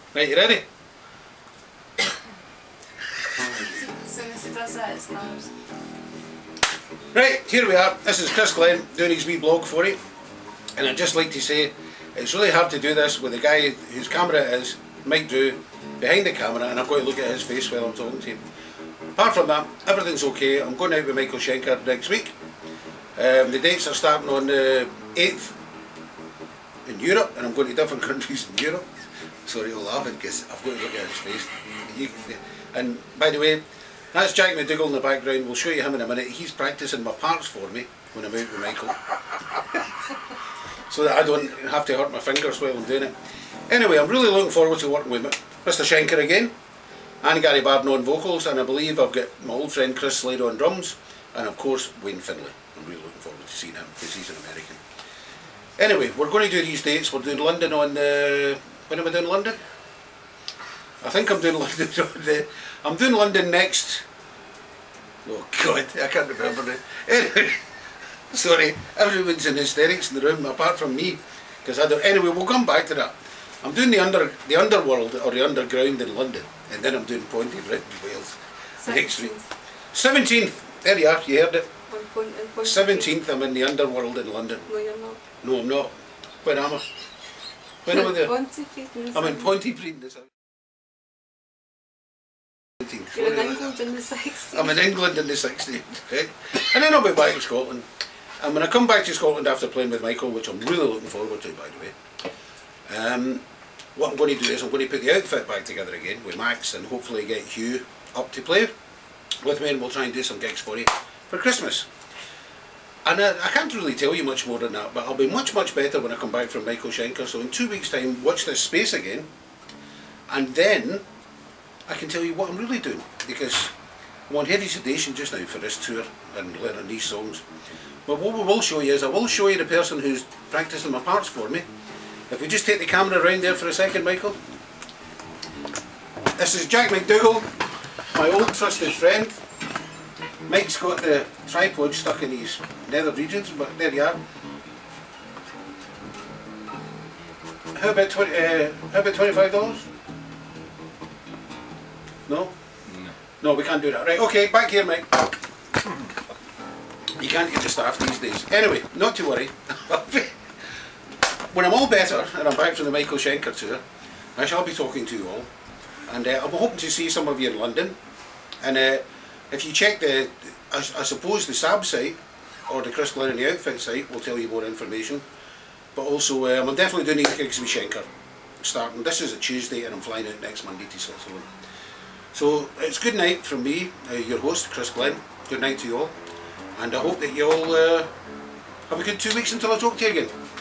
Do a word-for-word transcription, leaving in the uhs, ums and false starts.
Right, you ready? As soon as he does that, it snaps. Right, here we are. This is Chris Glen doing his wee blog for you. And I'd just like to say, it's really hard to do this with the guy whose camera it is, Mike Drew, behind the camera, and I've got to look at his face while I'm talking to him. Apart from that, everything's okay. I'm going out with Michael Schenker next week. Um, the dates are starting on the eighth in Europe, and I'm going to different countries in Europe. Sorry, I'm laughing because I've got to look at his face. You, and by the way, that's Jack McDougall in the background. We'll show you him in a minute. He's practising my parts for me when I'm out with Michael. So that I don't have to hurt my fingers while I'm doing it. Anyway, I'm really looking forward to working with Mister Schenker again, and Gary Barden on vocals, and I believe I've got my old friend Chris Slade on drums, and of course Wayne Finlay. I'm really looking forward to seeing him because he's an American. Anyway, we're going to do these dates. We're doing London on the... When am I doing London? I think I'm doing London on the... I'm doing London next... Oh God, I can't remember it. Anyway, sorry, everyone's in hysterics in the room apart from me, because I don't... Anyway, we'll come back to that. I'm doing the under the underworld or the underground in London, and then I'm doing Pontypridd in Wales next week. seventeenth, there you are, you heard it. seventeenth, I'm in the underworld in London. No, you're not. No, I'm not. When am I? When am I there? Pontypridd. I'm in Pontypridd this You're in England in the sixties. I'm in England in the sixties, right? And then I'll be back in Scotland. And when I come back to Scotland after playing with Michael, which I'm really looking forward to, by the way, um, what I'm going to do is I'm going to put the outfit back together again with Max, and hopefully get Hugh up to play with me, and we'll try and do some gigs for you for Christmas. And I, I can't really tell you much more than that, but I'll be much, much better when I come back from Michael Schenker. So in two weeks' time, watch this space again, and then I can tell you what I'm really doing, because I'm on heavy sedation just now for this tour and learning these songs. But what we will show you is I will show you the person who's practising my parts for me. If we just take the camera around there for a second, Michael. This is Jack McDougall, my old trusted friend. Mike's got the tripod stuck in his nether regions, but there you are. How about twenty? Uh, how about twenty-five dollars? No? No. No, we can't do that. Right, okay, back here, Mike. You can't get the staff these days. Anyway, not to worry. When I'm all better and I'm back from the Michael Schenker tour, I shall be talking to you all. And uh, I'm hoping to see some of you in London. And uh, if you check the, I, I suppose the S A B site, or the Chris Glen and the Outfit site, will tell you more information. But also, um, I'm definitely doing these gigs with Schenker. Starting, this is a Tuesday, and I'm flying out next Monday to Switzerland. So it's good night from me, uh, your host, Chris Glen. Good night to you all, and I hope that you all uh, have a good two weeks until I talk to you again.